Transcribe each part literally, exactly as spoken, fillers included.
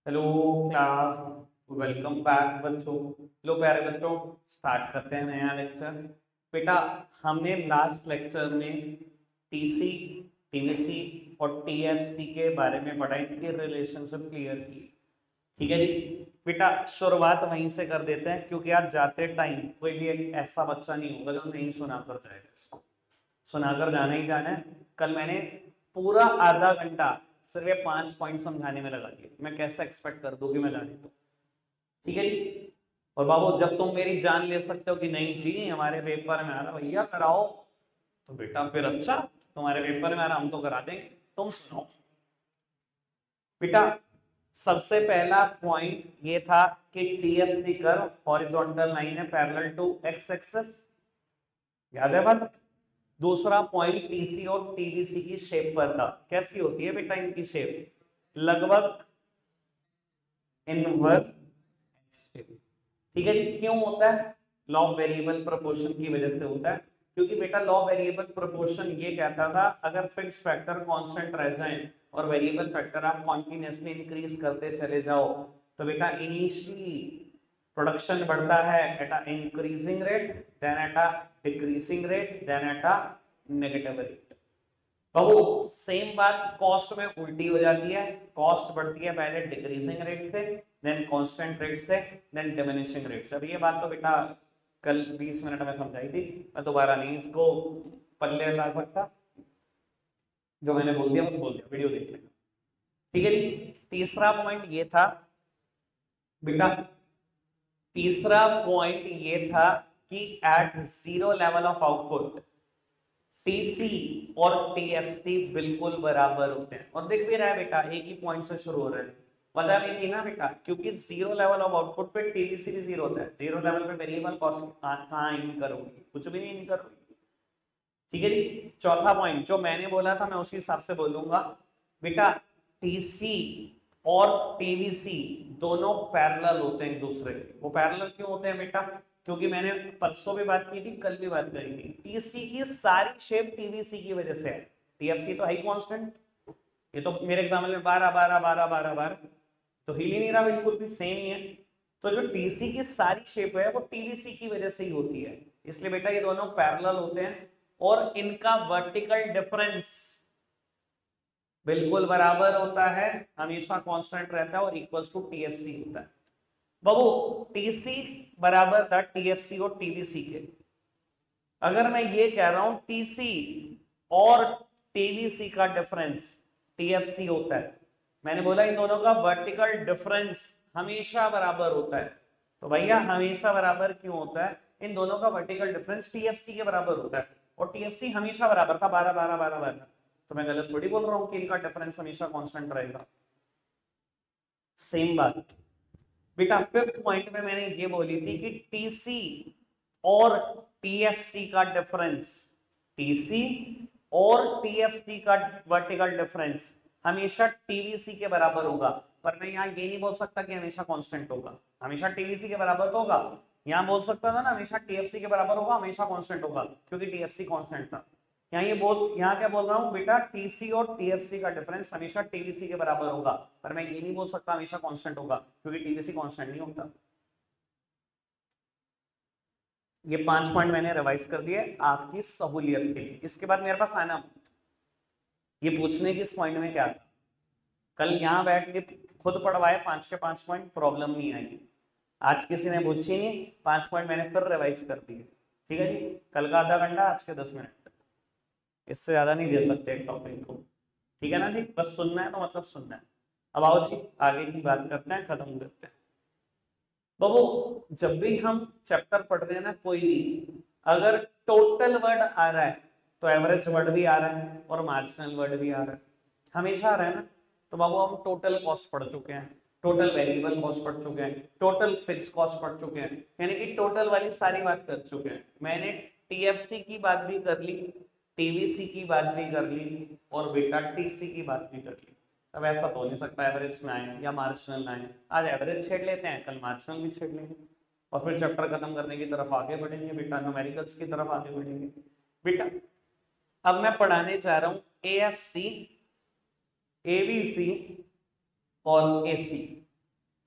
Hello class, welcome back बच्चों। लो प्यारे बच्चों, स्टार्ट करते हैं नया लेक्चर। बेटा, हमने लास्ट लेक्चर में टीसी, टीवीसी और टीएफसी के बारे में पढ़ा, इनकी रिलेशनशिप क्लियर की। ठीक है जी। बेटा, शुरुआत वहीं से कर देते हैं, क्योंकि आज जाते टाइम कोई भी एक ऐसा बच्चा नहीं होगा जो नहीं सुनाकर जाएगा। इसको सुनाकर जाना ही जाना है। कल मैंने पूरा आधा घंटा सिर्फ ये पांच पॉइंट समझाने में लगा दिए, मैं कैसे एक्सपेक्ट कर दूं कि मैं जाने दूं। ठीक है जी। और बाबू, जब तुम मेरी जान ले सकते हो कि नहीं जी हमारे पेपर में आ रहा भैया कराओ, तो बेटा फिर अच्छा, तुम्हारे पेपर में आ रहा हम तो करा देंगे, तुम सुनो। बेटा, सबसे पहला पॉइंट ये था कि टीएफसी कर्व हॉरिजॉन्टल लाइन है पैरेलल टू एक्स एक्सिस, याद है बात। दूसरा पॉइंट टीसी और टीवीसी की शेप पर था। कैसी होती है बेटा इनकी शेप? लगभग इनवर्स शेप। ठीक है जी। क्यों होता है? लॉ ऑफ वेरिएबल प्रोपोर्शन की वजह से होता है। क्योंकि बेटा लॉ वेरिएबल प्रोपोर्शन ये कहता था, अगर फिक्स फैक्टर कांस्टेंट रह जाएं और वेरिएबल फैक्टर आप कॉन्टिन्यूसली इंक्रीज करते चले जाओ, तो बेटा इनिशियली प्रोडक्शन बढ़ता है at a increasing rate, then at a decreasing rate, then at a negative rate. बाबू, सेम बात कॉस्ट में उल्टी हो जाती है। कॉस्ट बढ़ती है पहले डिक्रीजिंग रेट से, देन कांस्टेंट रेट से, देन डिमिनिशिंग रेट से। अब ये बात तो बेटा कल बीस मिनट में समझाई थी, मैं दोबारा नहीं इसको पल्ले ला सकता। जो मैंने बोल दिया बस बोल दिया, वीडियो देख लेना। ठीक है जी। तीसरा पॉइंट ये था बेटा, तीसरा पॉइंट ये था कि at zero level of output TC और टीएफसी बिल्कुल बराबर होते हैं। और देख भी रहा है बेटा, एक ही पॉइंट से शुरू हो रहे हैं। वजह भी थी ना बेटा, क्योंकि जीरो लेवल ऑफ आउटपुट पे टीवीसी भी जीरो होता है। जीरो लेवल पे वेरिएबल कॉस्ट कहां इनकर होगी? कुछ भी नहीं इनकर होगी। ठीक है जी। चौथा पॉइंट जो मैंने बोला था मैं उसी हिसाब से बोलूंगा बेटा, टीसी और टीवीसी दोनों पैरेलल होते हैं एक दूसरे के। वो पैरेलल क्यों होते हैं बेटा? क्योंकि मैंने परसों भी बात की थी, कल भी बात करी थी, टीसी की सारी शेप टीवीसी की वजह से है। टीएफसी तो हाई कांस्टेंट, ये तो मेरे एग्जाम्पल में बारह बारह बारह बारह बारह तो हिल ही नहीं रहा, बिल्कुल भी सेम ही है। तो जो टीसी की सारी शेप है वो टीवीसी की वजह से ही होती है। इसलिए बेटा ये दोनों पैरेलल होते हैं और इनका वर्टिकल डिफरेंस बिल्कुल बराबर होता है, हमेशा कांस्टेंट रहता है और इक्वल्स टू टीएफसी होता है। बाबू, टीसी बराबर था टीएफसी और टीवीसी के। अगर मैं ये कह रहा हूं टीसी और टीवीसी का डिफरेंस टीएफसी होता है, मैंने बोला इन दोनों का वर्टिकल डिफरेंस हमेशा बराबर होता है। तो भैया हमेशा बराबर क्यों होता है? इन दोनों का वर्टिकल डिफरेंस टीएफसी के बराबर होता है, और टीएफसी हमेशा बराबर था बारह बारह बारह बारह। तो मैं गलत थोड़ी बोल रहा हूं कि इनका डिफरेंस हमेशा कांस्टेंट रहेगा। सेम बात बेटा फिफ्थ पॉइंट में मैंने ये बोली थी कि टीसी और टीएफसी का डिफरेंस, टीसी और टीएफसी का वर्टिकल डिफरेंस हमेशा टीवीसी के बराबर होगा। पर मैं यहाँ ये नहीं बोल सकता कि हमेशा कांस्टेंट होगा। हमेशा टीवीसी के बराबर तो होगा, यहाँ बोल सकता था ना हमेशा टीएफसी के बराबर होगा, हमेशा कांस्टेंट होगा, क्योंकि टीएफसी कांस्टेंट था। यहाँ ये बोल यहाँ क्या बोल रहा हूँ बेटा, टीसी और टीएफसी का डिफरेंस हमेशा टीवीसी के बराबर होगा। पर मैं ये नहीं बोल सकता हमेशा कांस्टेंट होगा, क्योंकि टीवीसी कांस्टेंट नहीं होता। ये पांच पॉइंट मैंने रिवाइज कर दिए आपकी सहूलियत के लिए। इसके बाद मेरे पास आना ये पूछने की इस पॉइंट में क्या था। कल यहाँ बैठ के खुद पढ़वाए पांच के पांच पॉइंट, प्रॉब्लम नहीं आई। आज किसी ने पूछी नहीं, पांच पॉइंट मैंने फिर रिवाइज कर दिए। ठीक है जी। कल का आधा घंटा, आज के दस मिनट, इससे ज्यादा नहीं दे सकते एक टॉपिक को। ठीक है ना जी, बस सुनना है तो मतलब सुनना है। अब आओ जी आगे की बात करते हैं, खत्म करते हैं। बाबू, जब भी हम चैप्टर पढ़ रहे हैं ना कोई भी, अगर टोटल वर्ड आ रहा है तो एवरेज वर्ड भी आ रहा है और मार्जिनल वर्ड भी आ रहा है, हमेशा आ रहा है ना। तो बाबू हम टोटल कॉस्ट पढ़ चुके हैं, टोटल वेरिएबल कॉस्ट पढ़ चुके हैं, टोटल फिक्स कॉस्ट पढ़ चुके हैं, यानी कि टोटल वाली सारी बात कर चुके हैं। मैंने टीएफसी की बात भी कर ली, टीवीसी की बात भी कर ली, और बेटा टीसी की बात भी कर ली। अब ऐसा तो नहीं सकता एवरेज ना आए या मार्जिनल ना आए। आज एवरेज छेड़ लेते हैं, कल मार्जिनल भी छेड़ लेंगे, और फिर चैप्टर खत्म करने की तरफ आगे बढ़ेंगे बेटा, न्यूमेरिकल्स की तरफ आगे बढ़ेंगे बेटा। अब मैं पढ़ाने जा रहा हूं एएफसी, एबीसी और एसी।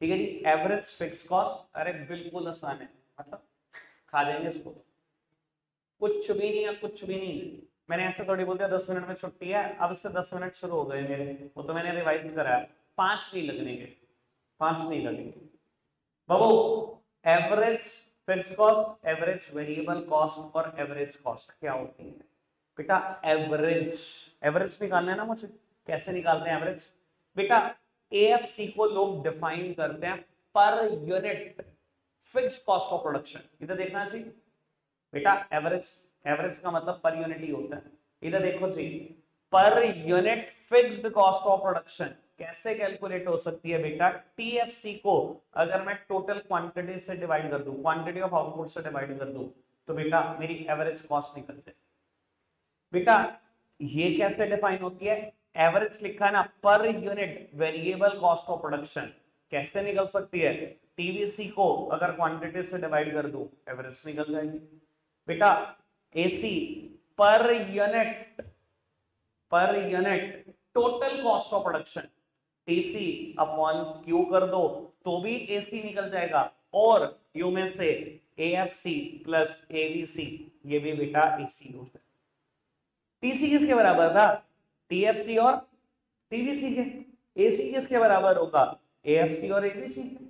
ठीक है जी। एवरेज फिक्स कॉस्ट, अरे बिल्कुल आसान है, मतलब खा जाएंगे इसको, कुछ भी नहीं है, कुछ भी नहीं। मैंने ऐसे थोड़ी बोल दिया दस मिनट में छुट्टी है, अब इससे दस मिनट शुरू हो गए मेरे, वो तो मैंने रिवाइज कराया, पांच नहीं लगने के, पांच नहीं लगेंगे बाबू। Average fix cost, average variable cost और एवरेज कॉस्ट क्या होती है बेटा? एवरेज, एवरेज निकालना है ना मुझे, कैसे निकालते हैं एवरेज बेटा? एएफसी को लोग डिफाइन करते हैं per unit fix cost of production. इधर देखना चाहिए बेटा, एवरेज, एवरेज का मतलब पर यूनिट ही होता है। इधर देखो जी, per unit fixed cost of production कैसे कैलकुलेट हो सकती है बेटा? टीएफसी को अगर मैं टोटल क्वांटिटी से डिवाइड कर दूं, क्वांटिटी ऑफ आउटपुट से डिवाइड कर दूं, तो बेटा मेरी एवरेज कॉस्ट निकल जाए। बेटा ये कैसे डिफाइन होती है? एवरेज लिखा है ना, per unit variable cost of production, कैसे निकल सकती है? टीवीसी को अगर क्वांटिटी से डिवाइड कर दूं, एवरेज निकल जाएगी। बेटा AC per unit, per unit total cost of production, TC upon Q कर दो तो भी एसी निकल जाएगा, और यू में से एएफसी प्लस एवीसी, ये भी बेटा एसी होता है। टीसी किसके बराबर था? टीएफसी और टीवीसी के। एसी किसके बराबर होगा? एएफसी और एबीसी के।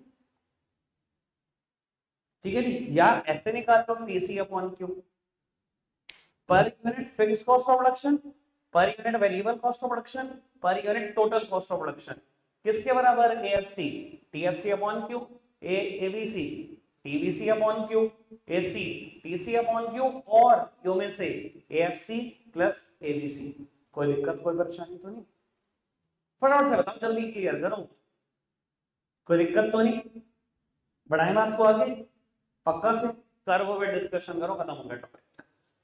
ठीक है जी, या ऐसे निकाल लो TC upon Q, per unit fix cost of production, per unit variable cost of production, per unit total cost of production, किसके बराबर? AFC, TFC upon Q, A ABC, TBC upon Q, AC, TC upon Q, और U में से AFC plus ABC. कोई दिक्कत, कोई परेशानी तो नहीं? फटाफट से बताओ, जल्दी क्लियर करो, कोई दिक्कत तो नहीं? बढ़ाएं बात को आगे, पक्का से कर्व पे डिस्कशन करो, खत्म हो गया topic.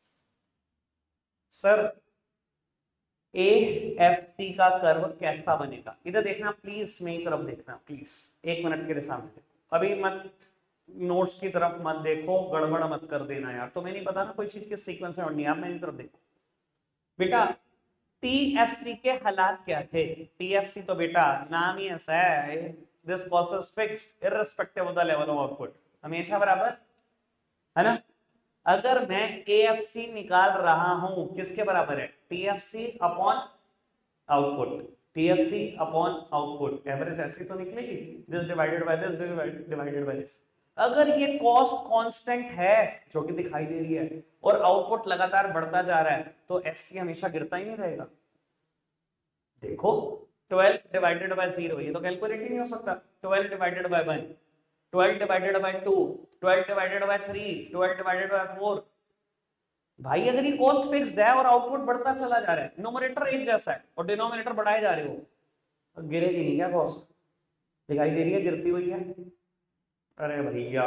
Sir A F C का कर्व कैसा बनेगा? इधर देखना प्लीज, मेरी तरफ देखना प्लीज, एक मिनट के सामने देखो, अभी मत नोट्स की तरफ मत देखो, गड़बड़ मत कर देना यार, तुम्हें नहीं पता ना कोई चीज के सीक्वेंस में नहीं, आप मेरी तरफ देखो बेटा। टीएफसी के हालात क्या थे? टीएफसी तो बेटा नाम ही ऐसा है, this cost is fixed irrespective of the level of output, हमेशा बराबर है ना। अगर मैं एएफसी निकाल रहा हूं, किसके बराबर है? TFC upon output, TFC upon output, average ऐसी तो निकलेगी, this divided by this divided by this. अगर ये कॉस्ट कांस्टेंट है जो कि दिखाई दे रही है और आउटपुट लगातार बढ़ता जा रहा है, तो एफसी हमेशा गिरता ही नहीं रहेगा। देखो ट्वेल्व डिवाइडेड बाय जीरो, ये तो कैलकुलेट ही नहीं हो सकता। Twelve divided by one, twelve divided by two, twelve divided by three, twelve divided by four. भाई अगर ये कॉस्ट फिक्स्ड है और आउटपुट बढ़ता चला जा रहा है, न्यूमरेटर एक जैसा है और डिनोमिनेटर बढ़ाए जा रहे हो, तो गिरेगी नहीं क्या कॉस्ट? दिखाई दे रही है गिरती हुई है? अरे भैया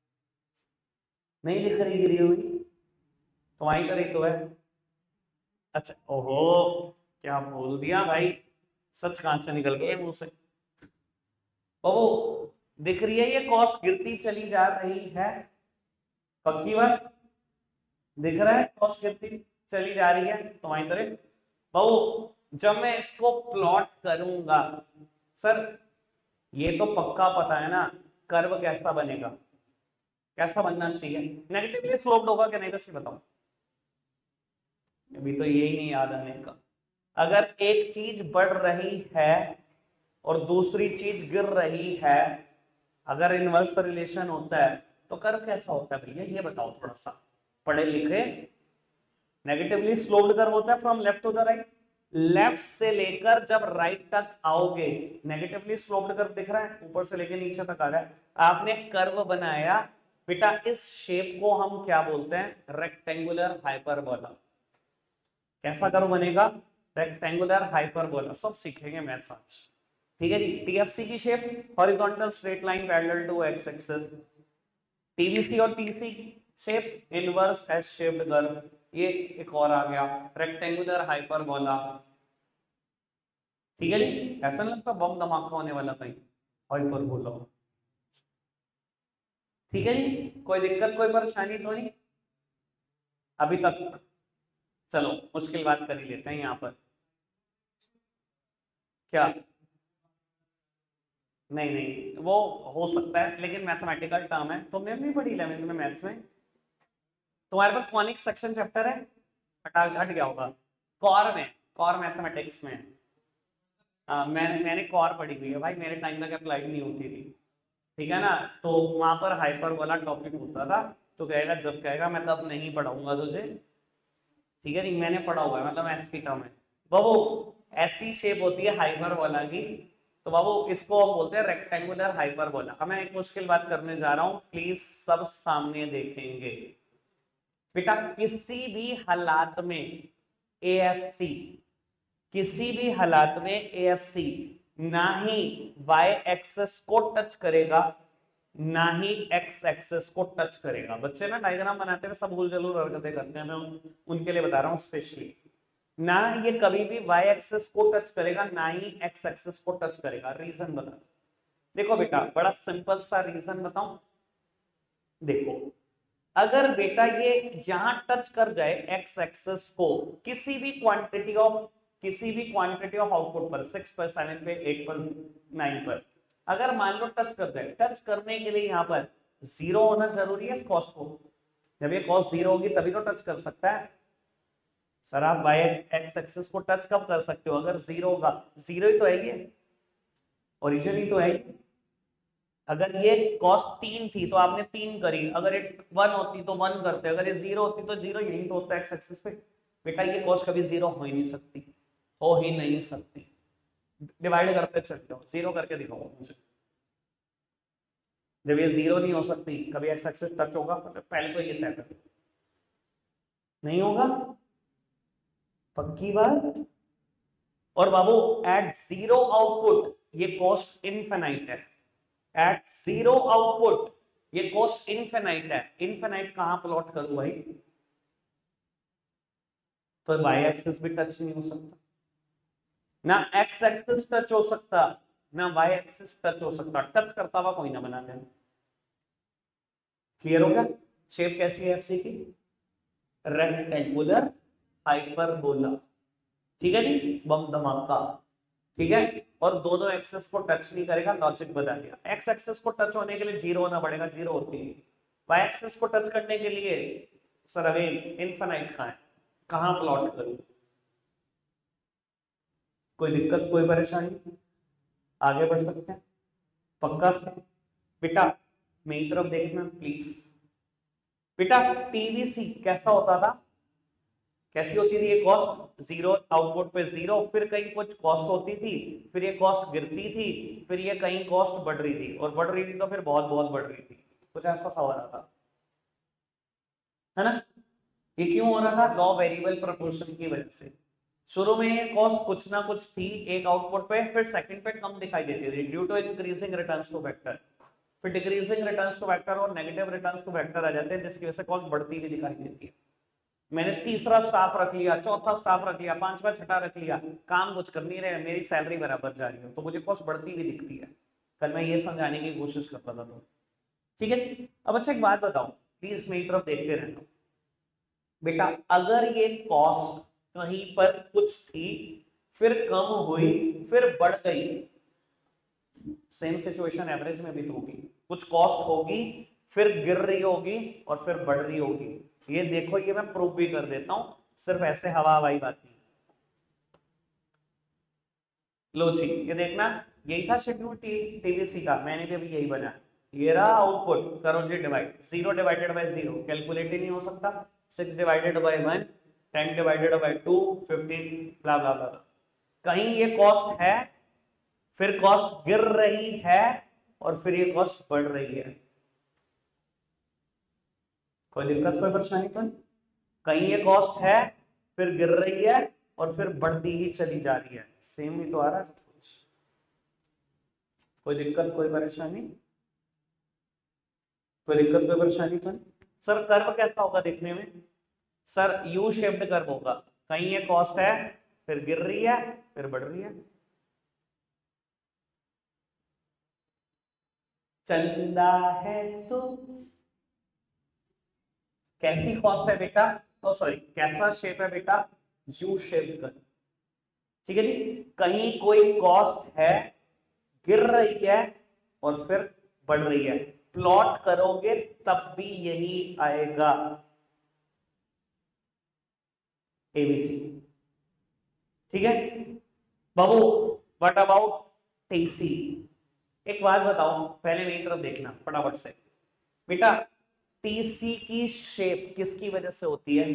नहीं दिख रही गिरी हुई, तुम्हारी तरह तो है। अच्छा, ओहो क्या बोल दिया भाई, सच कहां से निकल गए मुंह से। बाबू दिख रही है ये कॉस्ट गिरती चली जा रही है, पक्की बात? दिख रहा है कॉस्ट गिरती चली जा रही है तुम्हारी तरह। बाबू जब मैं इसको प्लॉट करूंगा, सर ये तो पक्का पता है ना कर्व कैसा बनेगा, कैसा बनना चाहिए? नेगेटिवली स्लोप्ड होगा क्या नहीं, बस ये बताओ, अभी तो यही नहीं याद आने का। अगर एक चीज बढ़ रही है और दूसरी चीज गिर रही है, अगर इनवर्स रिलेशन होता है तो कर्व कैसा होता है भैया, ये बताओ थोड़ा सा, पढ़े लिखे। नेगेटिवली स्लोप्ड कर्व होता है from left to the right, left से लेकर जब राइट तक आओगे नेगेटिवली स्लोप्ड कर्व दिख रहा है, ऊपर से लेकर नीचे तक आ रहा है, आपने कर्व बनाया बेटा, इस शेप को हम क्या बोलते हैं? Rectangular hyperbola. कैसा कर्व बनेगा? Rectangular hyperbola. सब सीखेंगे मैथ्स आज, ठीक है जी। टीएफसी की shape horizontal straight line parallel to X axis, TVC और TC shape inverse S shaped curve, ये एक और आ गया रेक्टेंगुलर हाइपरबोला, ठीक है जी। ऐसा नहीं लगता बम धमाका होने वाला कहीं, हाइपरबोला, ठीक है जी। कोई दिक्कत कोई परेशानी तो नहीं अभी तक? चलो मुश्किल बात कर ही लेते हैं, यहाँ पर क्या नहीं नहीं वो हो सकता है, लेकिन मैथमेटिकल टर्म है। तुमने नहीं पढ़ी इलेवेंथ में मैथ्स में? तुम्हारे पास कॉनिक सेक्शन चैप्टर है? हटा हट गया होगा। कॉर में, कॉर मैथमेटिक्स में। हाँ मैंने मैंने कॉर पढ़ी हुई है भाई, मेरे टाइम तक अप्लाइड नहीं होती थी। ठीक है ना? तो वहां पर हाइपर वाला टॉपिक होता था, तो कहेगा जब कहेगा मैं तब नहीं पढ़ाऊंगा तुझे। ठीक है नहीं, मैंने पढ़ा हुआ है, मतलब मैथ्स की टर्म है बाबू। ऐसी शेप होती है हाइपरबोला की, तो बाबू इसको हम बोलते हैं रेक्टेंगुलर हाइपरबोला। अब मैं एक मुश्किल बात करने जा रहा हूं, प्लीज सब सामने देखेंगे। बेटा किसी भी हालात में एएफसी, किसी भी हालात में एएफसी ना ही वाई एक्सेस को टच करेगा, ना ही एक्स एक्सेस को टच करेगा। बच्चे ना डायग्राम बनाते हुए सब भूल जरूर हरकतें करते हैं, मैं उनके लिए बता रहा हूं स्पेशली। ना ये कभी भी वाई एक्सेस को टच करेगा, ना ही एक्स एक्सेस को टच करेगा। रीजन बता। देखो बेटा बड़ा सिंपल सा रीजन बताऊं। देखो अगर बेटा ये यहां टच कर जाए एक्स एक्सेस को, किसी भी क्वांटिटी ऑफ किसी भी क्वांटिटी ऑफ आउटपुट पर, सिक्स पर, सेवन पे, एट पर, नाइन पर, अगर मान लो टच कर जाए, टच करने के लिए यहां पर जीरो होना जरूरी है इस कॉस्ट को। जब ये कॉस्ट जीरो होगी तभी तो टच कर सकता है। सर आप वाई एक्स एक्सेस को टच कब कर सकते हो? अगर जीरो होगा। जीरो ही तो है ये, ओरिजिन ही तो है ये। अगर ये कॉस्ट तीन थी तो आपने तीन करी, अगर ये वन होती तो वन करते, अगर ये जीरो होती तो जीरो, यही तो होता है एक्स एक्सिस पे। बेटा ये कॉस्ट कभी जीरो हो ही नहीं सकती, हो ही नहीं सकती। डिवाइड करते चल जाओ, जीरो करके दिखाओ मुझे। जब ये जीरो नहीं हो सकती, कभी एक्स एक्सिस टच होगा? पहले तो ये तय कर, नहीं होगा, पक्की बात। और बाबू एट जीरो आउटपुट ये कॉस्ट इनफिनाइट है। एट जीरो आउटपुट ये कॉस्ट इनफिनाइट है। इनफिनाइट कहां प्लॉट करूं भाई? तो वाई एक्सिस भी टच नहीं हो सकता, ना एक्स एक्सिस टच हो सकता, ना वाई एक्सिस टच हो सकता। टच करता हुआ कोई ना बना देना। क्लियर हो गया? शेप कैसी है एफसी की? Rectangular hyperbola. ठीक है जी, बम धमाका। ठीक है, और दोनों एक्सेस को टच नहीं करेगा, लॉजिक बता दिया। एक्स एक्सेस को टच होने के लिए जीरो होना पड़ेगा, जीरो होती नहीं। वाई एक्सेस को टच करने के लिए सर अगेन इनफिनाइट कहां है, कहां प्लॉट करूं? कोई दिक्कत, कोई परेशानी? आगे बढ़ सकते हैं पक्का से? बेटा मेरी तरफ देखना प्लीज। बेटा टीवीसी कैसा होता था? कैसी होती थी ये कॉस्ट? जीरो आउटपुट पे जीरो, फिर कहीं कुछ कॉस्ट होती थी, फिर ये कॉस्ट गिरती थी, फिर ये कहीं कॉस्ट बढ़ रही थी, और बढ़ रही थी तो फिर बहुत बहुत बढ़ रही थी। कुछ ऐसा सा हो रहा था, है ना? ये क्यों हो रहा था? लॉ वेरिएबल प्रोपोर्शन की वजह से। शुरू में ये कॉस्ट कुछ ना कुछ थी एक आउटपुट पे, फिर सेकंड पे कम दिखाई देती थी due to increasing returns to factor. फिर डिक्रीजिंग रिटर्न्स टू वेक्टर और नेगेटिव रिटर्न्स टू वेक्टर आ जाते हैं, जिसकी वजह से कॉस्ट बढ़ती हुई दिखाई देती है। मैंने तीसरा स्टाफ रख लिया, चौथा स्टाफ रख लिया, पांचवा छठा रख लिया, काम कुछ कर नहीं रहे, मेरी सैलरी बराबर जा रही है, तो मुझे कॉस्ट बढ़ती हुई दिखती है। कल मैं ये समझाने की कोशिश करता था तो। ठीक है, अब अच्छा एक बात बताओ, प्लीज मेरी तरफ देखते रहना। बेटा अगर ये कॉस्ट कहीं पर कुछ थी, फिर कम हुई, फिर बढ़ गई, सेम सिचुएशन एवरेज में भी तो होगी। कुछ कॉस्ट होगी, फिर गिर रही होगी, और फिर बढ़ रही होगी। ये देखो, ये मैं प्रूफ भी कर देता हूं, सिर्फ ऐसे हवा हवाई बात नहीं। लो जी, ये देखना, यही था शेड्यूल टीवीसी का, मैंने भी अभी यही बना। ये रहा आउटपुट, करो जी divide. Zero divided by zero calculate ही नहीं हो सकता। Six divided by one, ten divided by two, fifteen, blah blah blah. कहीं ये कॉस्ट है, फिर कॉस्ट गिर रही है, और फिर ये कॉस्ट बढ़ रही है। कोई दिक्कत, कोई परेशानी तो नहीं? कहीं ये कॉस्ट है, फिर गिर रही है, और फिर बढ़ती ही चली जा रही है। सेम ही तो आ रहा है सब कुछ। कोई दिक्कत, कोई परेशानी? कोई दिक्कत, कोई परेशानी तो नहीं? सर कर्व कैसा होगा देखने में? सर यू शेप्ड कर्व होगा। कहीं ये कॉस्ट है, फिर गिर रही है, फिर बढ़ रही है। चंदा है तो कैसी कॉस्ट है बेटा? तो सॉरी, कैसा शेप है बेटा? U shaped curve. ठीक है जी, कहीं कोई कॉस्ट है, गिर रही है, और फिर बढ़ रही है। प्लॉट करोगे तब भी यही आएगा एबीसी। ठीक है बाबू, व्हाट अबाउट टीसी? एक बात बताओ, पहले मेरी तरफ देखना फटाफट से बेटा, टीसी की शेप किसकी वजह से होती है?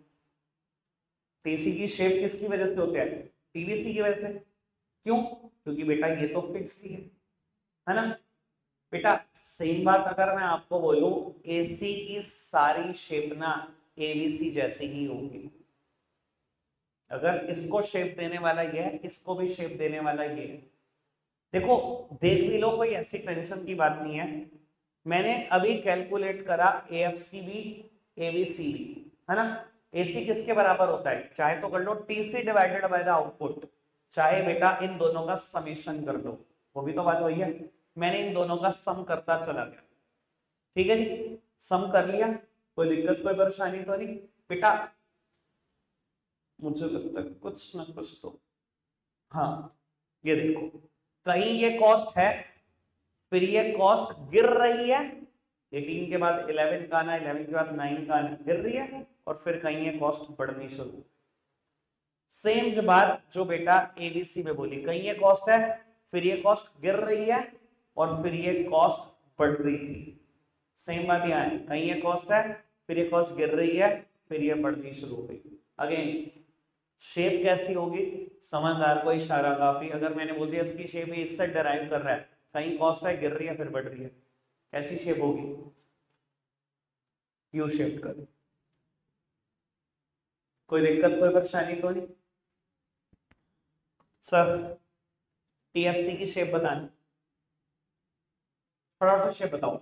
टीसी की शेप किसकी वजह से होती है? टीबीसी की वजह से। क्यों? क्योंकि बेटा ये तो फिक्स्ड ही है, है ना बेटा। सेम बात अगर मैं आपको बोलूं, एसी की सारी शेप ना एबीसी जैसी ही होगी। अगर इसको शेप देने वाला ये है, इसको भी शेप देने वाला ये है। देखो देख भी लो, कोई ऐसी टेंशन की बात नहीं है। मैंने अभी कैलकुलेट करा एएफसीबी एबीसीबी, है ना। एसी किसके बराबर होता है? चाहे तो कर लो TC divided by the output, चाहे बेटा इन दोनों का समेशन कर लो, वो भी तो बात हुई है। मैंने इन दोनों का सम करता चला गया, ठीक है जी, सम कर लिया, कोई दिक्कत कोई परेशानी तो नहीं बेटा। मुझे लगता है कुछ ना कुछ तो, हाँ ये देखो, कहीं ये कॉस्ट है, फिर ये कॉस्ट गिर रही है, अठारह के बाद ग्यारह का आना, ग्यारह के बाद नौ का आना, गिर रही है, और फिर कहीं ये कॉस्ट बढ़नी शुरू। सेम जो बात जो बेटा एबीसी में बोली, कहीं ये कॉस्ट है, फिर ये कॉस्ट गिर रही है, और फिर ये कॉस्ट बढ़ रही थी। सेम बात यहाँ है, कहीं ये कॉस्ट है, फिर ये कॉस्ट गिर रही है, फिर ये बढ़नी शुरू हो गई। अगेन शेप कैसी होगी? समझदार को इशारा काफी। अगर मैंने बोल दिया इसकी शेप इससे डिराइव कर रहा है, कहीं कॉस्ट है, गिर रही है, फिर बढ़ रही है, कैसी शेप होगी? यू शेप कर। कोई दिक्कत कोई परेशानी तो नहीं सर? टीएफसी की शेप बताना, थोड़ा सा शेप बताओ।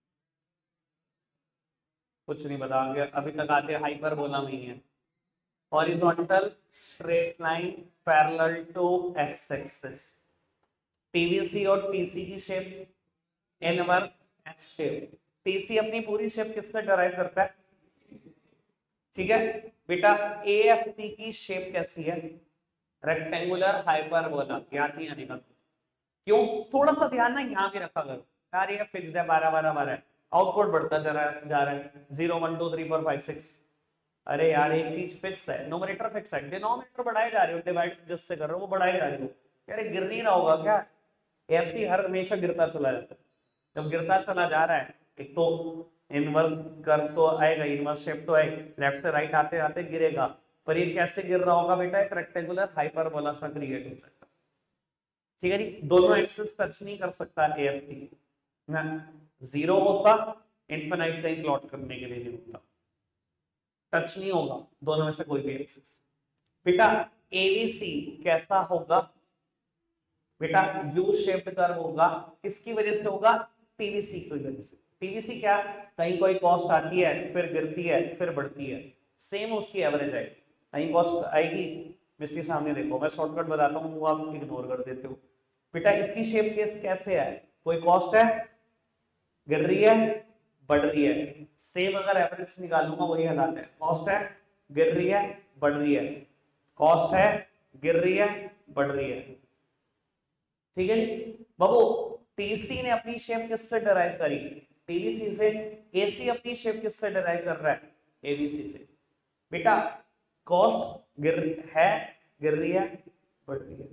कुछ नहीं बता गया अभी तक, आते हाइपर बोला नहीं है। Horizontal straight line parallel to X axis. TVC और टीसी की shape inverse S shape. TC अपनी पूरी शेप किससे डिराइव करता है? ठीक है बेटा, एएफसी की शेप कैसी है? Rectangular hyperbola. याद नहीं आने का तो क्यों? थोड़ा सा ध्यान ना यहाँ भी रखा करो यार, ये फिक्स्ड है, बारह बारह बारह है, आउटपुट बढ़ता जा रहा है जा रहा है, zero one two three four five six. अरे यार एक चीज फिक्स है, नोमिनेटर फिक्स है, डिनोमिनेटर बढ़ाए जा रहे हो, डिवाइड जिससे कर रहे हो वो बढ़ाए जा रहे हो। यार गिर नहीं रहा होगा क्या? एफसी हर हमेशा गिरता चला जाता है। जब गिरता चला जा रहा है, एक तो इनवर्स कर तो आएगा, इनवर्स शेप तो आएगा, लेफ्ट से राइट आते आते गिरेगा, पर ये कैसे गिर रहा होगा बेटा? एक रेक्टेंगुलर हाइपरबोला सा क्रिएट हो जाएगा। ठीक है जी, दोनों एक्सिस टच नहीं कर सकता एएफसी ना, जीरो होता इनफिनाइट कहीं प्लॉट करने के लिए नहीं होता, टच नहीं होगा दोनों में से कोई भी एक्सिस। बेटा एबीसी कैसा होगा? बेटा यू शेप्ड कर्व होगा। किसकी वजह से होगा? टीवीसी की वजह से। टीवीसी क्या? कहीं कोई कॉस्ट आती है, फिर गिरती है, फिर बढ़ती है, सेम उसकी एवरेज आएगी। कहीं कॉस्ट आएगी, मिस्त्री सामने देखो, मैं शॉर्टकट बताता हूँ, वो आप इग्नोर कर देते हो। बेटा इसकी शेप केस कैसे है? कोई कॉस्ट है, गिर रही है, बढ़ रही है, सेम अगर एवरेज निकालूंगा वही हालात है। कॉस्ट है, गिर रही है, बढ़ रही है, कॉस्ट है, गिर रही है, बढ़ रही है। ठीक है जी बाबू, टीसी ने अपनी शेप किससे डिराइव करी? टीवीसी से। एसी अपनी शेप किससे डिराइव कर रहा है? एबीसी से। बेटा कॉस्ट गिर है, गिर रही है, बढ़ रही है।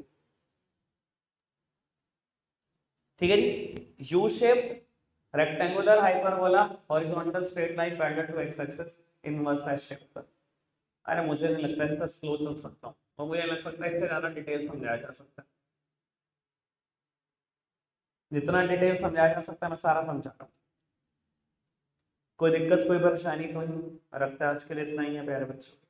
ठीक है जी, U shaped rectangular hyperbola, horizontal straight line parallel to X axis, inverse S shape पर। अरे मुझे नहीं लगता इसका स्लो चल सकता हूँ, तो मुझे लग सकता है इससे ज्यादा डिटेल समझाया जा सकता है। जितना डिटेल समझाया जा सकता है मैं सारा समझा रहा हूँ। कोई दिक्कत कोई परेशानी तो नहीं? रखता है आज के लिए इतना ही है प्यारे बच्चों।